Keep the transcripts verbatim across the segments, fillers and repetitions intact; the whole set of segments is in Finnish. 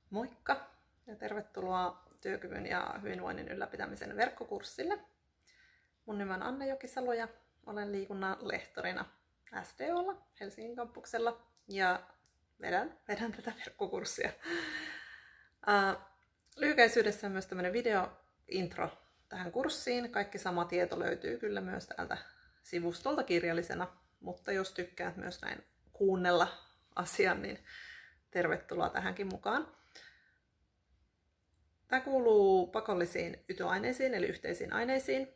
Moikka ja tervetuloa työkyvyn ja hyvinvoinnin ylläpitämisen verkkokurssille. Mun nimi on Anne Jokisalo ja olen liikunnan lehtorina S D O:lla Helsingin kampuksella ja vedän, vedän tätä verkkokurssia. Uh, lyhykäisyydessä on myös tämmöinen video-intro tähän kurssiin. Kaikki sama tieto löytyy kyllä myös täältä sivustolta kirjallisena, mutta jos tykkäät myös näin kuunnella asian, niin tervetuloa tähänkin mukaan. Tämä kuuluu pakollisiin Y T Y-aineisiin eli yhteisiin aineisiin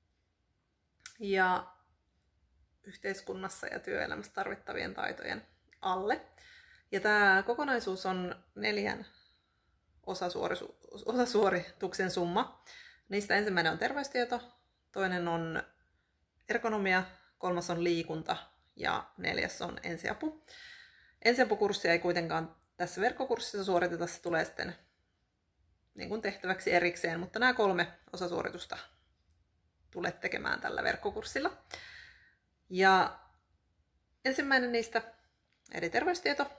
ja yhteiskunnassa ja työelämässä tarvittavien taitojen alle. Ja tämä kokonaisuus on neljän osasuorituksen summa. Niistä ensimmäinen on terveystieto, toinen on ergonomia, kolmas on liikunta ja neljäs on ensiapu. Ensiapukurssia ei kuitenkaan tässä verkkokurssissa suoriteta, se tulee sitten niin kuin tehtäväksi erikseen, mutta nämä kolme osasuoritusta tulet tekemään tällä verkkokurssilla. Ja ensimmäinen niistä, eli terveystieto,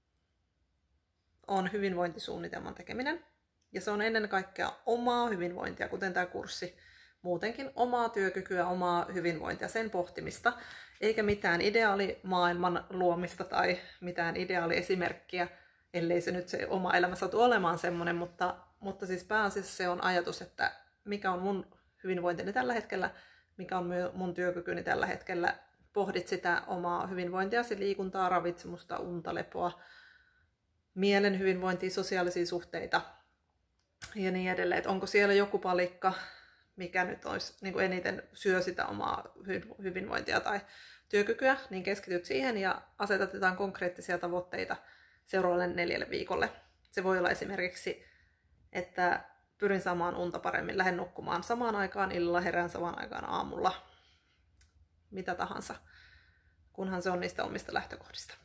on hyvinvointisuunnitelman tekeminen. Ja se on ennen kaikkea omaa hyvinvointia, kuten tämä kurssi, muutenkin omaa työkykyä, omaa hyvinvointia, sen pohtimista, eikä mitään ideaalimaailman luomista tai mitään ideaaliesimerkkiä, ellei se nyt se oma elämä satu olemaan semmoinen, mutta, mutta siis pääasiassa se on ajatus, että mikä on mun hyvinvointini tällä hetkellä, mikä on mun työkykyni tällä hetkellä. Pohdit sitä omaa hyvinvointiasi, liikuntaa, ravitsemusta, unta, lepoa, mielen hyvinvointia, sosiaalisia suhteita ja niin edelleen. Että onko siellä joku palikka, mikä nyt olisi niin kuin eniten syö sitä omaa hyvinvointia tai työkykyä, niin keskityt siihen ja asetat jotain konkreettisia tavoitteita seuraavalle neljälle viikolle. Se voi olla esimerkiksi, että pyrin saamaan unta paremmin, lähden nukkumaan samaan aikaan illalla, herään samaan aikaan aamulla, mitä tahansa, kunhan se on niistä omista lähtökohdista.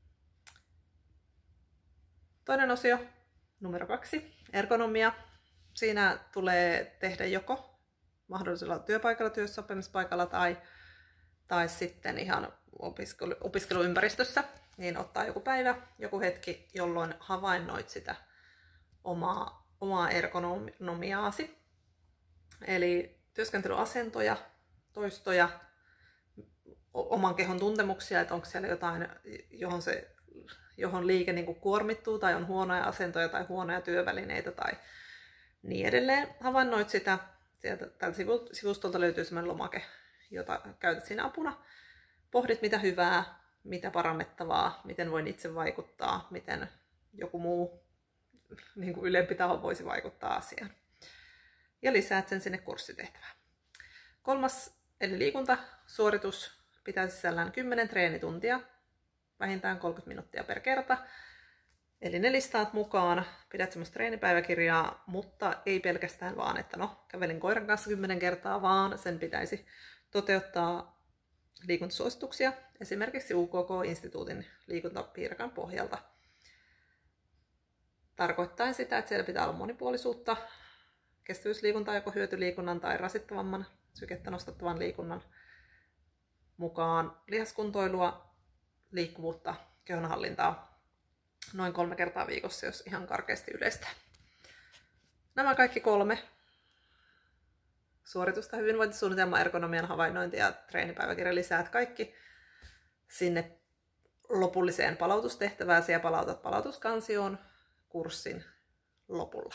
Toinen osio, numero kaksi, ergonomia. Siinä tulee tehdä joko mahdollisella työpaikalla, työssäoppimispaikalla tai, tai sitten ihan opiskelu, opiskeluympäristössä, niin ottaa joku päivä, joku hetki, jolloin havainnoit sitä omaa, omaa ergonomiaasi. Eli työskentelyasentoja, toistoja, oman kehon tuntemuksia, että onko siellä jotain, johon, se, johon liike niin kuin kuormittuu, tai on huonoja asentoja tai huonoja työvälineitä tai niin edelleen. Havainnoit sitä. Sieltä tältä sivustolta löytyy sellainen lomake, jota käytät siinä apuna. Pohdit mitä hyvää, mitä parannettavaa, miten voin itse vaikuttaa, miten joku muu niin kuin ylempi taho voisi vaikuttaa asiaan. Ja lisäät sen sinne kurssitehtävään. Kolmas eli liikuntasuoritus pitää sisällään kymmenen treenituntia, vähintään kolmekymmentä minuuttia per kerta. Eli ne listaat mukaan, pidät semmoista treenipäiväkirjaa, mutta ei pelkästään vaan, että no kävelin koiran kanssa kymmenen kertaa, vaan sen pitäisi toteuttaa liikuntasuosituksia, esimerkiksi U K K-instituutin liikuntapiirakan pohjalta. Tarkoittaen sitä, että siellä pitää olla monipuolisuutta, kestävyysliikuntaa, joko hyötyliikunnan tai rasittavamman, sykettä nostattavan liikunnan mukaan, lihaskuntoilua, liikkuvuutta, kehonhallintaa, noin kolme kertaa viikossa, jos ihan karkeasti yleistä. Nämä kaikki kolme suoritusta, hyvinvointisuunnitelma, ergonomian havainnointi ja treenipäiväkirja lisäät kaikki sinne lopulliseen palautustehtävään ja palautat palautuskansioon kurssin lopulla.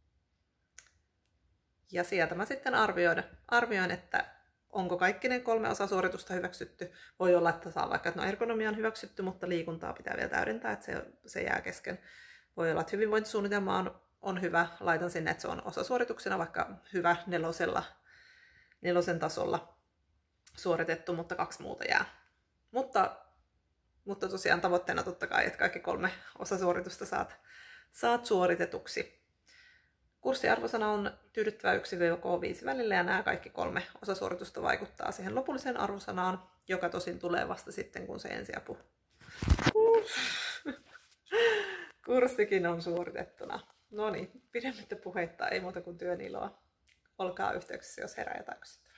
Ja sieltä mä sitten arvioin, arvioin että onko kaikki ne kolme osasuoritusta hyväksytty. Voi olla, että saa vaikka, että no ergonomia on hyväksytty, mutta liikuntaa pitää vielä täydentää, että se, se jää kesken. Voi olla, että hyvinvointisuunnitelma on, on hyvä. Laitan sinne, että se on osasuorituksena vaikka hyvä nelosella, nelosen tasolla suoritettu, mutta kaksi muuta jää. Mutta, mutta tosiaan tavoitteena totta kai, että kaikki kolme osasuoritusta saat, saat suoritetuksi. Kurssiarvosana on tyydyttävä yksi viisi välillä ja nämä kaikki kolme osasuoritusta vaikuttaa siihen lopulliseen arvosanaan, joka tosin tulee vasta sitten, kun se ensiapu kurssikin on suoritettuna. No niin, pidemmittä puheitta, ei muuta kuin työn iloa. Olkaa yhteyksissä, jos herää jotain kysyttävää.